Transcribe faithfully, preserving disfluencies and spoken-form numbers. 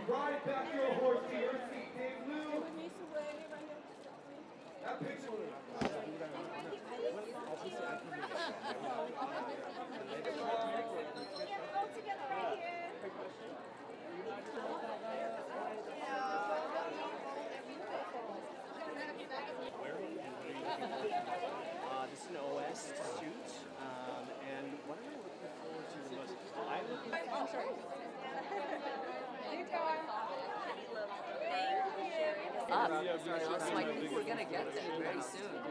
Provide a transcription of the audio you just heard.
Ride back your horse to your seat, Dave Lou. That picture. All together right here. Uh, this is an O S shoot, um, and what am I looking forward to the most? I'm looking Oh, sorry. Up, so I think we're gonna get to it very soon.